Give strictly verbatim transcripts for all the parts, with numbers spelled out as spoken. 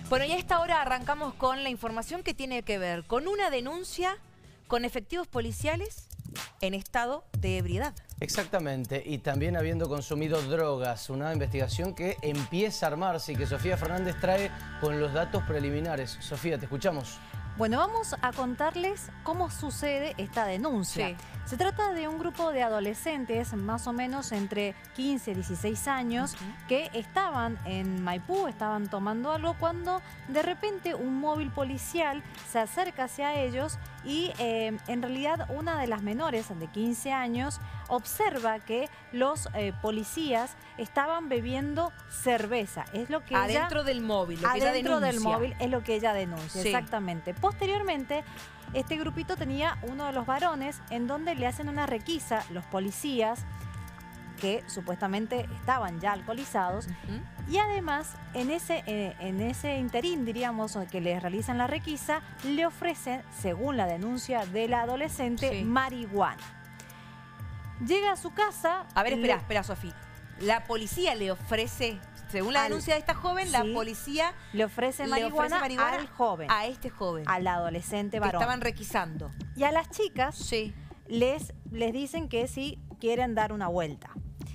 Bueno, y a esta hora arrancamos con la información que tiene que ver con una denuncia con efectivos policiales en estado de ebriedad. Exactamente, y también habiendo consumido drogas, una investigación que empieza a armarse y que Sofía Fernández trae con los datos preliminares. Sofía, te escuchamos. Bueno, vamos a contarles cómo sucede esta denuncia. Sí. Se trata de un grupo de adolescentes, más o menos entre quince y dieciséis años, uh-huh. que estaban en Maipú, estaban tomando algo, cuando de repente un móvil policial se acerca hacia ellos y eh, en realidad una de las menores de quince años observa que los eh, policías estaban bebiendo cerveza. Es lo que adentro ella, del móvil, lo que adentro ella denuncia. del móvil es lo que ella denuncia, sí. Exactamente. Posteriormente, este grupito tenía uno de los varones en donde le hacen una requisa los policías que supuestamente estaban ya alcoholizados, uh-huh. y además en ese, eh, en ese interín, diríamos, que les realizan la requisa, le ofrecen, según la denuncia de la adolescente, sí. marihuana. Llega a su casa... A ver, espera, le... espera, Sofía. La policía le ofrece... Según la al, denuncia de esta joven, sí, la policía le ofrece marihuana, le ofrece marihuana al joven. A este joven. Al adolescente varón. Que estaban requisando. Y a las chicas, sí. les, les dicen que si quieren dar una vuelta.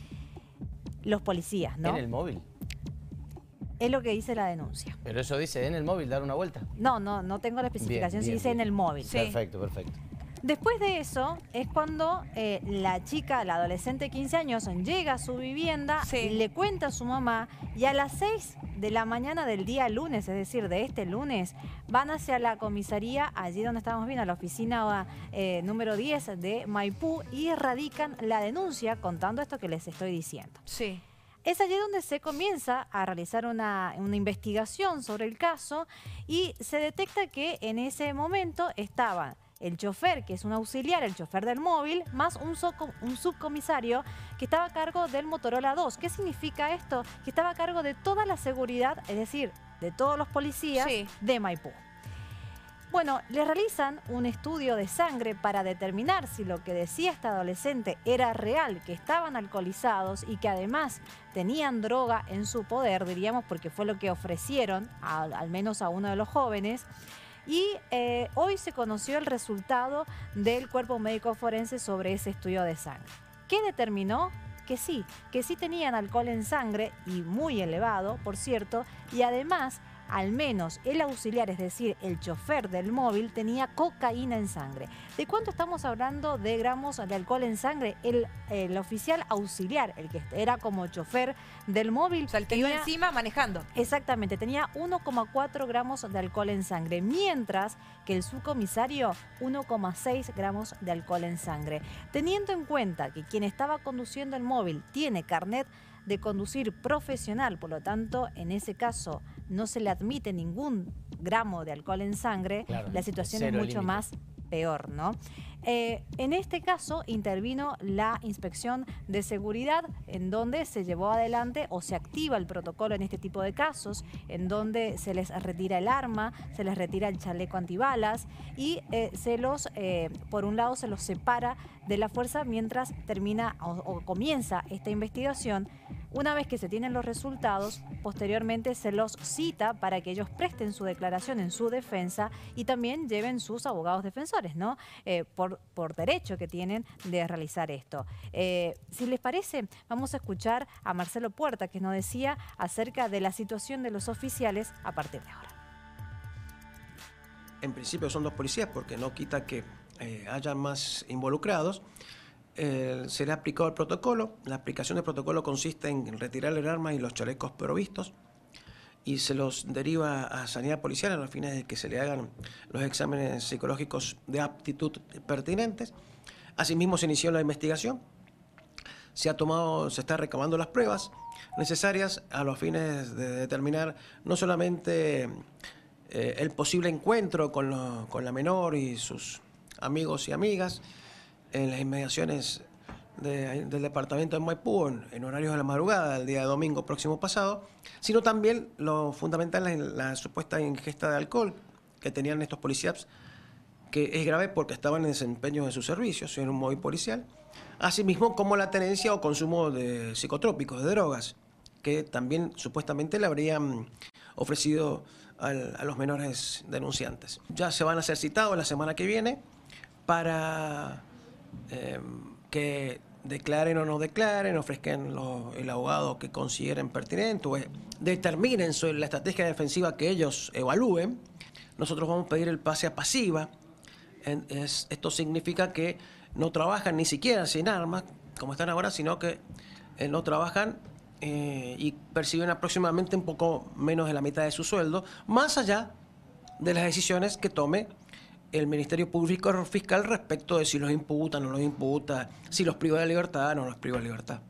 Los policías, ¿no? ¿En el móvil? Es lo que dice la denuncia. Pero eso dice en el móvil, dar una vuelta. No, no, no tengo la especificación, si dice bien. En el móvil. Sí. Perfecto, perfecto. Después de eso es cuando eh, la chica, la adolescente de quince años, llega a su vivienda, sí. le cuenta a su mamá y a las seis de la mañana del día lunes, es decir, de este lunes, van hacia la comisaría, allí donde estamos viendo, a la oficina eh, número diez de Maipú, y radican la denuncia contando esto que les estoy diciendo. Sí. Es allí donde se comienza a realizar una, una investigación sobre el caso y se detecta que en ese momento estaban el chofer, que es un auxiliar, el chofer del móvil, más un, soco, un subcomisario que estaba a cargo del Motorola dos. ¿Qué significa esto? Que estaba a cargo de toda la seguridad, es decir, de todos los policías, sí, de Maipú. Bueno, le realizan un estudio de sangre para determinar si lo que decía esta adolescente era real, que estaban alcoholizados y que además tenían droga en su poder, diríamos, porque fue lo que ofrecieron, a, al menos a uno de los jóvenes. Y eh, hoy se conoció el resultado del cuerpo médico forense sobre ese estudio de sangre. ¿Qué determinó? Que sí, que sí tenían alcohol en sangre, y muy elevado, por cierto, y además, al menos el auxiliar, es decir, el chofer del móvil, tenía cocaína en sangre. ¿De cuánto estamos hablando de gramos de alcohol en sangre? El, el oficial auxiliar, el que era como chofer del móvil, o sea, el que iba encima manejando. Exactamente, tenía uno coma cuatro gramos de alcohol en sangre, mientras que el subcomisario uno coma seis gramos de alcohol en sangre. Teniendo en cuenta que quien estaba conduciendo el móvil tiene carnet de conducir profesional, por lo tanto, en ese caso no se le admite ningún gramo de alcohol en sangre, claro, la situación es mucho límite. Más peor, ¿no? Eh, en este caso intervino la Inspección de Seguridad, en donde se llevó adelante o se activa el protocolo en este tipo de casos, en donde se les retira el arma, se les retira el chaleco antibalas y eh, se los, eh, por un lado, se los separa de la fuerza mientras termina o, o comienza esta investigación. Una vez que se tienen los resultados, posteriormente se los cita para que ellos presten su declaración en su defensa y también lleven sus abogados defensores, ¿no? Eh, por, por derecho que tienen de realizar esto. Eh, si les parece, vamos a escuchar a Marcelo Puerta, que nos decía acerca de la situación de los oficiales a partir de ahora. En principio son dos policías, porque no quita que eh, haya más involucrados. Eh, se le ha aplicado el protocolo. La aplicación del protocolo consiste en retirar el arma y los chalecos provistos y se los deriva a Sanidad Policial a los fines de que se le hagan los exámenes psicológicos de aptitud pertinentes. Asimismo se inició la investigación. Se ha tomado, se está recabando las pruebas necesarias a los fines de determinar no solamente eh, el posible encuentro con, lo, con la menor y sus amigos y amigas en las inmediaciones de, del departamento de Maipú en, en horarios de la madrugada del día de domingo próximo pasado, sino también lo fundamental en la supuesta ingesta de alcohol que tenían estos policías, que es grave porque estaban en desempeño de sus servicios en un móvil policial, asimismo como la tenencia o consumo de psicotrópicos, de drogas, que también supuestamente le habrían ofrecido al, a los menores denunciantes. Ya se van a ser citados la semana que viene para eh, que declaren o no declaren, ofrezcan lo, el abogado que consideren pertinente o determinen sobre la estrategia defensiva que ellos evalúen. Nosotros vamos a pedir el pase a pasiva. En, es, esto significa que no trabajan ni siquiera sin armas, como están ahora, sino que eh, no trabajan eh, y perciben aproximadamente un poco menos de la mitad de su sueldo, más allá de las decisiones que tome el Ministerio Público Fiscal respecto de si los imputa o no los imputa, si los priva de libertad o no los priva de libertad.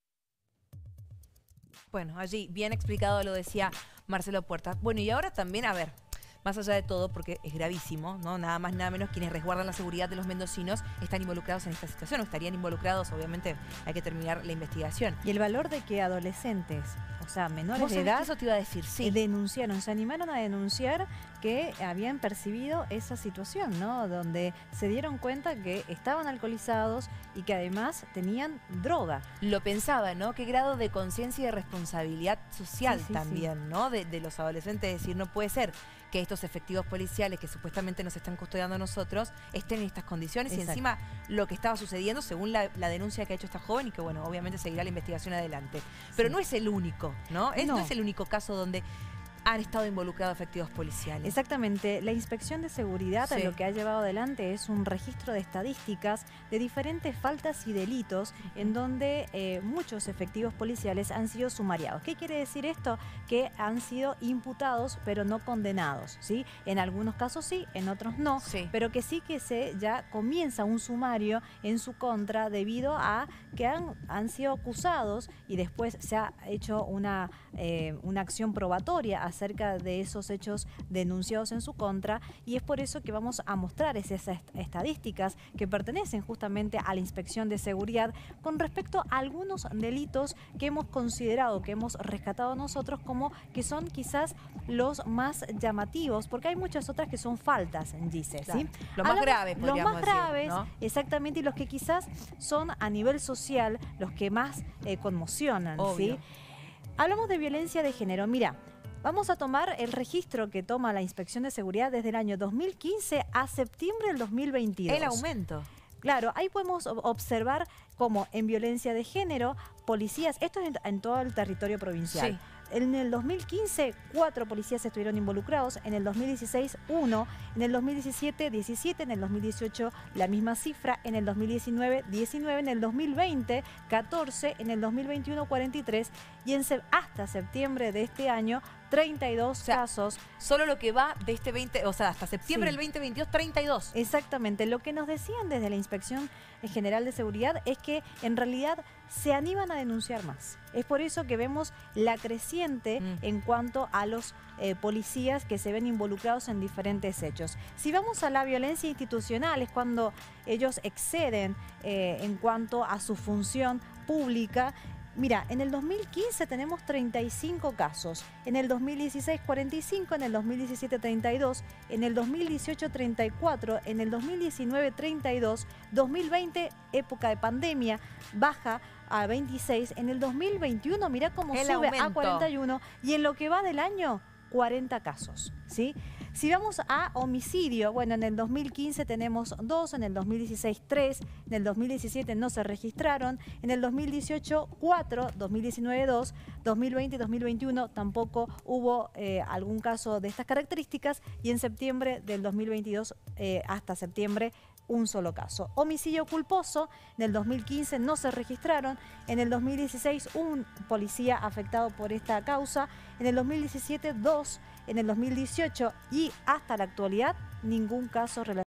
Bueno, allí bien explicado lo decía Marcelo Puerta. Bueno, y ahora también, a ver, más allá de todo, porque es gravísimo, ¿no? Nada más, nada menos, quienes resguardan la seguridad de los mendocinos están involucrados en esta situación, o estarían involucrados, obviamente hay que terminar la investigación. Y el valor de que adolescentes, o sea, menores ¿Vos de sabés edad, que eso te iba a decir? Sí. eh, denunciaron, se animaron a denunciar que habían percibido esa situación, ¿no? Donde se dieron cuenta que estaban alcoholizados y que además tenían droga. Lo pensaba, ¿no? Qué grado de conciencia y de responsabilidad social Sí, sí, también, sí. ¿no? De, de los adolescentes, es decir, no puede ser que estos efectivos policiales que supuestamente nos están custodiando a nosotros estén en estas condiciones. Exacto. Y encima lo que estaba sucediendo según la, la denuncia que ha hecho esta joven y que, bueno, obviamente seguirá la investigación adelante. Pero Sí. no es el único, ¿no? Es, no. No. es el único caso donde han estado involucrados efectivos policiales. Exactamente. La Inspección de Seguridad Sí. lo que ha llevado adelante es un registro de estadísticas de diferentes faltas y delitos en donde eh, muchos efectivos policiales han sido sumariados. ¿Qué quiere decir esto? Que han sido imputados pero no condenados, ¿sí? En algunos casos sí, en otros no, Sí. pero que sí que se ya comienza un sumario en su contra debido a que han, han sido acusados y después se ha hecho una, eh, una acción probatoria acerca de esos hechos denunciados en su contra, y es por eso que vamos a mostrar esas est- estadísticas que pertenecen justamente a la Inspección de Seguridad con respecto a algunos delitos que hemos considerado, que hemos rescatado nosotros como que son quizás los más llamativos, porque hay muchas otras que son faltas, dice, Claro. ¿sí? Lo más Hablamos- grave, Los podríamos más decir, graves, ¿no? exactamente, y los que quizás son a nivel social los que más eh, conmocionan, Obvio. ¿sí? Hablamos de violencia de género. Mira, vamos a tomar el registro que toma la Inspección de Seguridad desde el año dos mil quince a septiembre del dos mil veintidós. El aumento. Claro, ahí podemos ob- observar cómo en violencia de género, policías, esto es en, en todo el territorio provincial. Sí. En el dos mil quince, cuatro policías estuvieron involucrados, en el dos mil dieciséis, uno, en el dos mil diecisiete, diecisiete, en el dos mil dieciocho, la misma cifra, en el dos mil diecinueve, diecinueve, en el dos mil veinte, catorce, en el dos mil veintiuno, cuarenta y tres, y en sep- hasta septiembre de este año, treinta y dos O sea, casos. Solo lo que va de este veinte, o sea, hasta septiembre Sí. del veinte veintidós, treinta y dos. Exactamente, lo que nos decían desde la Inspección General de Seguridad es que en realidad se animan a denunciar más. Es por eso que vemos la creciente Mm. en cuanto a los eh, policías que se ven involucrados en diferentes hechos. Si vamos a la violencia institucional, es cuando ellos exceden eh, en cuanto a su función pública. Mira, en el dos mil quince tenemos treinta y cinco casos, en el dos mil dieciséis cuarenta y cinco, en el dos mil diecisiete treinta y dos, en el dos mil dieciocho treinta y cuatro, en el dos mil diecinueve treinta y dos, dos mil veinte, época de pandemia, baja a veintiséis, en el dos mil veintiuno, mirá cómo El sube aumento. a cuarenta y uno, y en lo que va del año, cuarenta casos, ¿sí? Si vamos a homicidio, bueno, en el dos mil quince tenemos dos, en el dos mil dieciséis tres, en el dos mil diecisiete no se registraron, en el dos mil dieciocho cuatro, dos mil diecinueve dos, dos mil veinte y dos mil veintiuno tampoco hubo eh, algún caso de estas características, y en septiembre del dos mil veintidós eh, hasta septiembre un solo caso. Homicidio culposo, en el dos mil quince no se registraron, en el dos mil dieciséis un policía afectado por esta causa, en el dos mil diecisiete dos, en el dos mil dieciocho y hasta la actualidad ningún caso relacionado